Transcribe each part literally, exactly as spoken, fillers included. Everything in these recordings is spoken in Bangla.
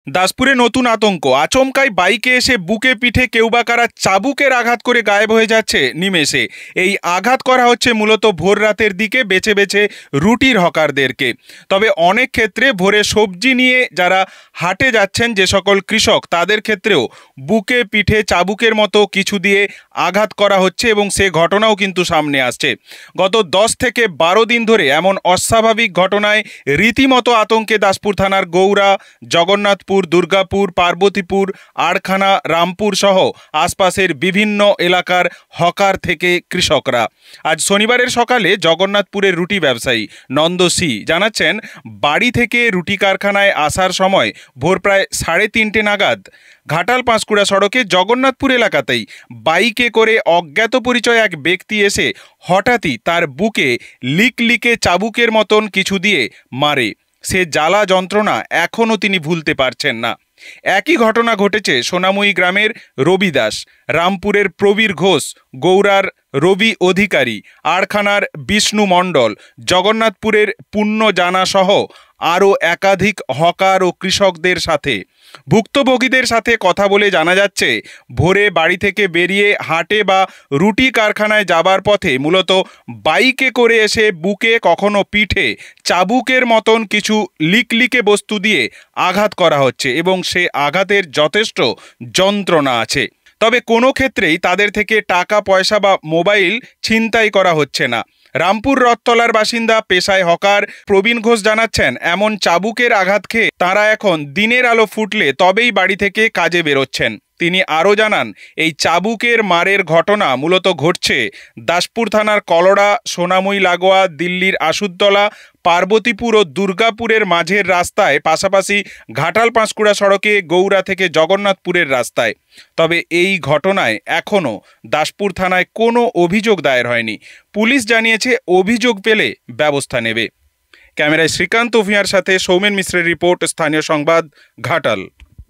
দাসপুরে নতুন আতঙ্ক। আচমকাই বাইকে এসে বুকে পিঠে কেউ বা কারা চাবুকের আঘাত করে গায়েব হয়ে যাচ্ছে নিমেষে। এই আঘাত করা হচ্ছে মূলত ভোর রাতের দিকে বেছে বেছে রুটির হকারদেরকে। তবে অনেক ক্ষেত্রে ভোরে সবজি নিয়ে যারা হাটে যাচ্ছেন যে সকল কৃষক, তাদের ক্ষেত্রেও বুকে পিঠে চাবুকের মতো কিছু দিয়ে আঘাত করা হচ্ছে এবং সে ঘটনাও কিন্তু সামনে আসছে। গত দশ থেকে বারো দিন ধরে এমন অস্বাভাবিক ঘটনায় রীতিমতো আতঙ্কে দাসপুর থানার গৌরা, জগন্নাথপুর, দুর্গাপুর, পার্বতীপুর, আড়খানা, রামপুর সহ আশপাশের বিভিন্ন এলাকার হকার থেকে কৃষকরা। আজ শনিবারের সকালে জগন্নাথপুরের রুটি ব্যবসায়ী নন্দ সি জানাচ্ছেন, বাড়ি থেকে রুটি কারখানায় আসার সময় ভোর প্রায় সাড়ে তিনটে নাগাদ ঘাটাল পাঁশকুড়া সড়কে জগন্নাথপুর এলাকাতেই বাইকে করে অজ্ঞাত পরিচয় এক ব্যক্তি এসে হঠাৎই তার বুকে লিক লিকে চাবুকের মতন কিছু দিয়ে মারে। সে জ্বালা যন্ত্রণা এখনও তিনি ভুলতে পারছেন না। একই ঘটনা ঘটেছে সোনামুই গ্রামের রবি দাস, রামপুরের প্রবীর ঘোষ, গৌরার রবি অধিকারী, আড়খানার বিষ্ণু মণ্ডল, জগন্নাথপুরের পুণ্য জানা সহ আরও একাধিক হকার ও কৃষকদের সাথে। ভুক্তভোগীদের সাথে কথা বলে জানা যাচ্ছে, ভোরে বাড়ি থেকে বেরিয়ে হাটে বা রুটি কারখানায় যাবার পথে মূলত বাইকে করে এসে বুকে কখনো পিঠে চাবুকের মতন কিছু লিকলিকে বস্তু দিয়ে আঘাত করা হচ্ছে এবং সে আঘাতের যথেষ্ট যন্ত্রণা আছে। তবে কোনো ক্ষেত্রেই তাদের থেকে টাকা পয়সা বা মোবাইল ছিনতাই করা হচ্ছে না। রামপুর রথতলার বাসিন্দা পেশায় হকার প্রবীণ ঘোষ জানাচ্ছেন, এমন চাবুকের আঘাত খেয়ে তাঁরা এখন দিনের আলো ফুটলে তবেই বাড়ি থেকে কাজে বেরোচ্ছেন। তিনি আরও জানান, এই চাবুকের মারের ঘটনা মূলত ঘটছে দাসপুর থানার কলড়া, সোনামুই লাগোয়া, দিল্লির আসুদতলা, পার্বতীপুর ও দুর্গাপুরের মাঝের রাস্তায়, পাশাপাশি ঘাটাল পাঁশকুড়া সড়কে গৌরা থেকে জগন্নাথপুরের রাস্তায়। তবে এই ঘটনায় এখনও দাসপুর থানায় কোনো অভিযোগ দায়ের হয়নি। পুলিশ জানিয়েছে অভিযোগ পেলে ব্যবস্থা নেবে। ক্যামেরায় শ্রীকান্ত ভূঁইয়ার সাথে সৌমেন মিশ্রের রিপোর্ট, স্থানীয় সংবাদ, ঘাটাল।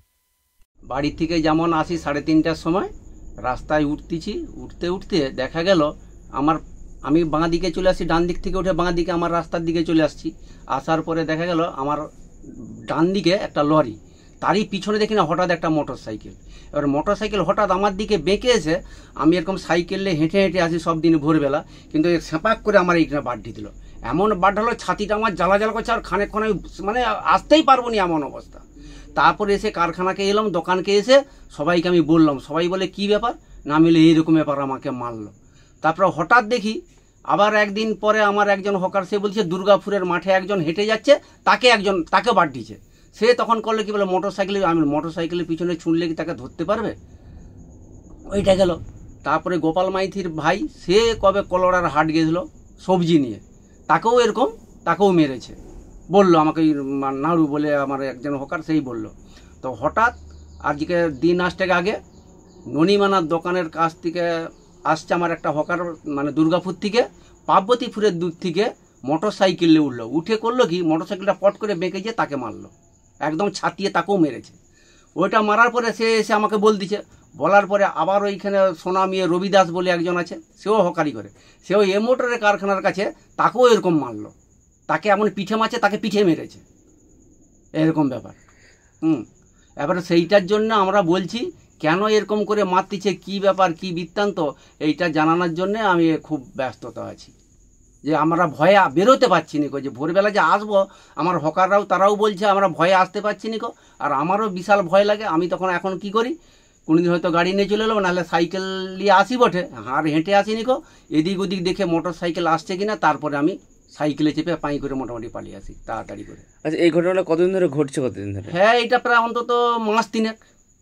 বাড়ি থেকে যেমন আসি সাড়ে তিনটার সময় রাস্তায় উঠতেছি, উঠতে উঠতে দেখা গেল আমার আমি বাঁ দিকে চলে আসছি, ডান দিক থেকে উঠে বাঁ দিকে আমার রাস্তার দিকে চলে আসছি। আসার পরে দেখা গেল আমার ডান দিকে একটা লরি, তারই পিছনে দেখি না হঠাৎ একটা মোটর সাইকেল। এবার মোটর সাইকেল হঠাৎ আমার দিকে বেঁকে এসে, আমি এরকম সাইকেলে হেঁটে হেঁটে আসি সব দিন ভোরবেলা, কিন্তু সেপাক করে আমার এইখানে বাড্ডি দিল। এমন বাড হলো ছাতিটা আমার জ্বালা জ্বালা করছে, আর খানিকক্ষণ আমি মানে আসতেই পারবো না এমন অবস্থা। তারপরে এসে কারখানাকে এলাম, দোকানকে এসে সবাইকে আমি বললাম, সবাই বলে কি ব্যাপার, না মিলে এইরকম ব্যাপার, আমাকে মারলো। তারপরে হঠাৎ দেখি আবার একদিন পরে আমার একজন হকার, সে বলছে দুর্গাপুরের মাঠে একজন হেঁটে যাচ্ছে, তাকে একজন তাকে বাড্ডিছে। সে তখন করলে কি বলে মোটর সাইকেলে, আমি মোটর সাইকেলের পিছনে ছুঁড়লে কি তাকে ধরতে পারবে, ওইটা গেল। তারপরে গোপাল মাইতির ভাই, সে কবে কলড়ার হাট গেছিল সবজি নিয়ে, তাকেও এরকম তাকেও মেরেছে বললো আমাকে, নাড়ু বলে আমার একজন হকার, সেই বলল। তো হঠাৎ আজকে দিন আসতে আগে ননিমানার দোকানের কাছ থেকে আসছে আমার একটা হকার, মানে দুর্গাপুর থেকে পার্বতীপুরের দূর থেকে মোটর সাইকেলে উঠলো, উঠে করলো কি মোটর সাইকেলটা পট করে বেঁকে গিয়ে তাকে মারলো, একদম ছাতিয়ে তাকেও মেরেছে। ওইটা মারার পরে সে এসে আমাকে বল দিছে, বলার পরে আবার ওইখানে সোনামিয়ে রবি দাস বলে একজন আছে, সেও হকারি করে, সেও এ মোটরের কারখানার কাছে, তাকেও এরকম মারলো, তাকে এমন পিঠে মারছে, তাকে পিঠে মেরেছে, এরকম ব্যাপার। হুম এবারে সেইটার জন্য আমরা বলছি, কেন এরকম করে মারতিছে, কি ব্যাপার, কি বৃত্তান্ত, এইটা জানানোর জন্য আমি খুব ব্যস্ততা আছি। যে আমরা ভয়ে বেরোতে পারছি নিকো, যে ভোরবেলা যে আসবো, আমার হকাররাও তারাও বলছে আমরা ভয়ে আসতে পারছি নিকো, আর আমারও বিশাল ভয় লাগে। আমি তখন এখন কি করি, কোনোদিন হয়তো গাড়ি নিয়ে চলে এলো, নাহলে সাইকেল নিয়ে আসি বটে, আর হেঁটে আসি নিকো, এদিক ওদিক দেখে মোটর সাইকেল আসছে কিনা, তারপরে আমি সাইকেলে চেপে পাই করে মোটামুটি পালিয়ে আসি তাড়াতাড়ি করে। আচ্ছা, এই ঘটনাটা কতদিন ধরে ঘটছে? কতদিন ধরে? হ্যাঁ, এটা প্রায় অন্তত মাস তিনেক।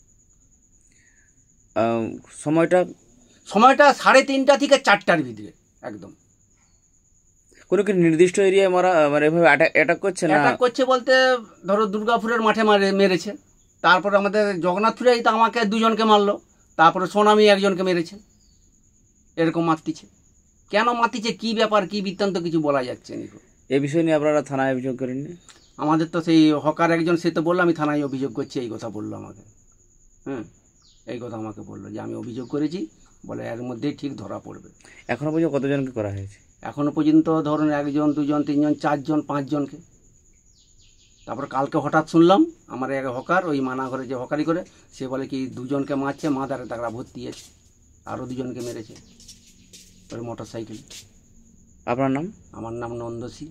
সময়টা সময়টা সাড়ে তিনটা থেকে চারটার ভিতরে একদম। কোনো কি নির্দিষ্ট এরিয়ায় মারা, মানে এভাবে অ্যাটাক করছে না? অ্যাটাক করছে বলতে ধরো দুর্গাপুরের মাঠে মারে মেরেছে, তারপরে আমাদের জগন্নাথপুরেই তো আমাকে দুজনকে মারলো, তারপরে সোনামি একজনকে মেরেছে, এরকম মারতিছে। কেন মারতিছে, কি ব্যাপার, কি বৃত্তান্ত, কিছু বলা যাচ্ছে না। এই বিষয় নিয়ে আপনারা থানায় অভিযোগ করেননি? আমাদের তো সেই হকার একজন, সে তো বললো আমি থানায় অভিযোগ করছি, এই কথা বললো আমাকে। হ্যাঁ, এই কথা আমাকে বললো যে আমি অভিযোগ করেছি, বলে এর মধ্যেই ঠিক ধরা পড়বে। এখনো পর্যন্ত কতজনকে করা হয়েছে? এখনো পর্যন্ত ধরুন একজন, দুজন, তিনজন, চারজন, পাঁচজনকে। তারপর কালকে হঠাৎ শুনলাম আমার এক হকার ওই মানা ঘরে যে হকারি করে সে বলে কি দুজনকে মারছে, মাদারে তাকড়া ভর্তি আছে, আরও দুজনকে মেরেছে ওই মোটর সাইকেল। আপনার নাম? আমার নাম নন্দসী।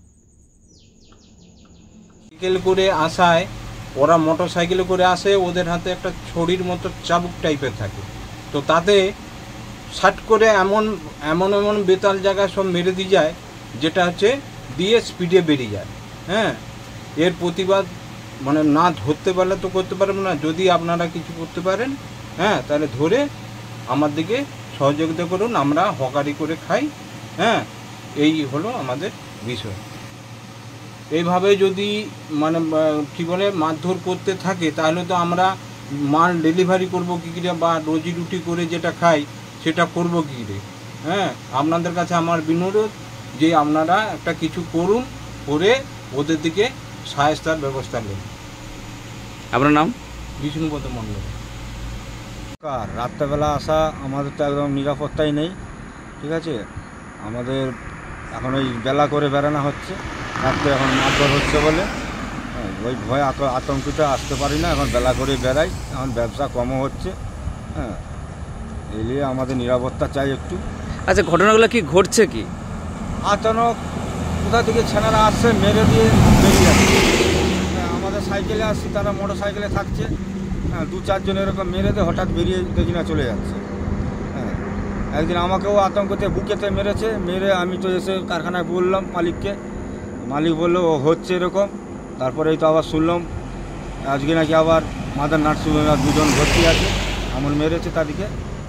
সাইকেল করে আসায় ওরা মোটর সাইকেলে করে আসে, ওদের হাতে একটা ছড়ির মতো চাবুক টাইপের থাকে, তো তাতে শাট করে এমন এমন এমন বেতাল জায়গায় সব মেরে দিয়ে যায়, যেটা হচ্ছে দিয়ে স্পিডে বেরিয়ে যায়। হ্যাঁ, এর প্রতিবাদ মানে না ধরতে পারলে তো করতে পারবো না, যদি আপনারা কিছু করতে পারেন হ্যাঁ তাহলে ধরে আমার দিকে সহযোগিতা করুন, আমরা হকারি করে খাই। হ্যাঁ, এই হলো আমাদের বিষয়। এইভাবে যদি মানে কী বলে মারধর করতে থাকে তাহলে তো আমরা মাল ডেলিভারি করবো কী করে, বা রুজি রুটি করে যেটা খাই সেটা করবো কী করে। হ্যাঁ, আপনাদের কাছে আমার বিনোদন যে আপনারা একটা কিছু করুন, করে ওদের দিকে সাহায্যতার ব্যবস্থা নেন। আপনার নাম? বিষ্ণুপদ মণ্ডল। রাত্রেবেলা আসা আমাদের তো একদম নিরাপত্তাই নেই, ঠিক আছে। আমাদের এখন ওই বেলা করে বেড়ানো হচ্ছে, রাত্রে এখন মারধর হচ্ছে বলে ওই ভয় আতঙ্কিত আসতে পারি না, এখন বেলা করে বেড়াই, এখন ব্যবসা কমও হচ্ছে। হ্যাঁ, এই নিয়ে আমাদের নিরাপত্তা চাই একটু। আচ্ছা, ঘটনাগুলো কি ঘটছে কি? আচানক কোথা থেকে ছেলেরা আসছে, মেরে দিয়ে বেরিয়ে যাচ্ছে। আমাদের সাইকেলে আসছি, তারা মোটর সাইকেলে থাকছে, হ্যাঁ, দু চারজন এরকম মেরে দিয়ে হঠাৎ বেরিয়ে দেখি না চলে যাচ্ছে। হ্যাঁ, একদিন আমাকেও আতঙ্কতে বুকেতে মেরেছে, মেরে আমি তো এসে কারখানায় বললাম মালিককে, মালিক বললো ও হচ্ছে এরকম। তারপরেই তো আবার শুনলাম আজকে নাকি আবার মাদার নার্সিংহোমে দুজন ভর্তি আছে, এমন মেরেছে তাদেরকে।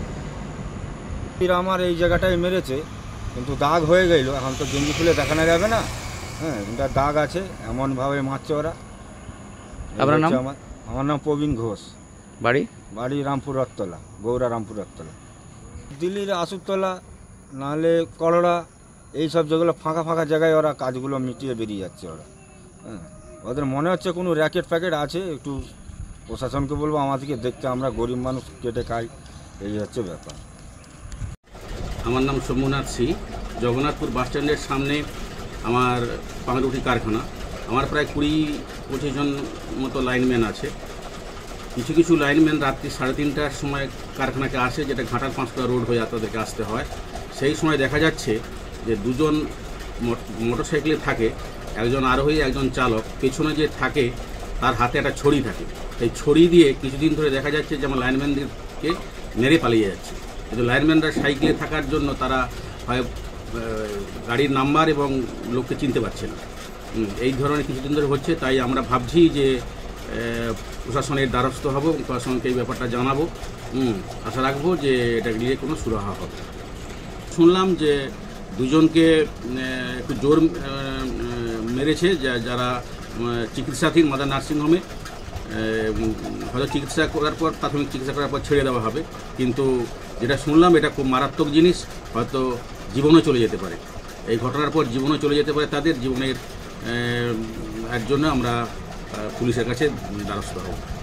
আমার এই জায়গাটায় মেরেছে, কিন্তু দাগ হয়ে গেল, এখন তো গেঞ্জি খুলে দেখানো যাবে না। হ্যাঁ, এটা দাগ আছে, এমনভাবে মারছে ওরা। আপনার নাম? আমার আমার নাম প্রবীণ ঘোষ। বাড়ি? বাড়ি রামপুর রথতলা, গৌরা রামপুর রথতলা। দিল্লির আসুরতলা নাহলে করড়া, এইসব যেগুলো ফাঁকা ফাঁকা জায়গায় ওরা কাজগুলো মিটিয়ে বেরিয়ে যাচ্ছে ওরা। হ্যাঁ, ওদের মনে হচ্ছে কোনো র্যাকেট ফ্যাকেট আছে, একটু প্রশাসনকে বলবো আমাদেরকে দেখতে, আমরা গরিব মানুষ কেটে খাই, এই হচ্ছে ব্যাপার। আমার নাম সোমনাথ সি। জগন্নাথপুর বাসস্ট্যান্ডের সামনে আমার পাউরুটি কারখানা। আমার প্রায় কুড়ি পঁচিশ জন মতো লাইনম্যান আছে। কিছু কিছু লাইনম্যান রাত্রি সাড়ে তিনটার সময় কারখানাকে আসে, যেটা ঘাটার পাঁচটা রোড হয়ে তাদেরকে আসতে হয়। সেই সময় দেখা যাচ্ছে যে দুজন মোটর সাইকেলে থাকে, একজন আরোহী একজন চালক, পেছনে যে থাকে তার হাতে একটা ছড়ি থাকে। সেই ছড়ি দিয়ে কিছুদিন ধরে দেখা যাচ্ছে যে আমার লাইনম্যানদেরকে মেরে পালিয়ে যাচ্ছে। কিন্তু লাইনম্যানরা সাইকেলে থাকার জন্য তারা হয় গাড়ির নাম্বার এবং লোককে চিনতে পারছে না। এই ধরনের কিছুদিন ধরে হচ্ছে, তাই আমরা ভাবছি যে প্রশাসনের দ্বারস্থ হব, প্রশাসনকে এই ব্যাপারটা জানাবো। আশা রাখবো যে এটা নিয়ে কোনো সুরাহা হবে। শুনলাম যে দুজনকে একটু জোর মেরেছে, যারা চিকিৎসাধীন মাদার নার্সিংহোমে। হয়তো চিকিৎসা করার পর, প্রাথমিক চিকিৎসা করার পর ছেড়ে দেওয়া হবে, কিন্তু যেটা শুনলাম এটা খুব মারাত্মক জিনিস, হয়তো জীবনও চলে যেতে পারে। এই ঘটনার পর জীবনও চলে যেতে পারে তাদের, জীবনের এর জন্য আমরা পুলিশের কাছে দ্বারস্থ হব।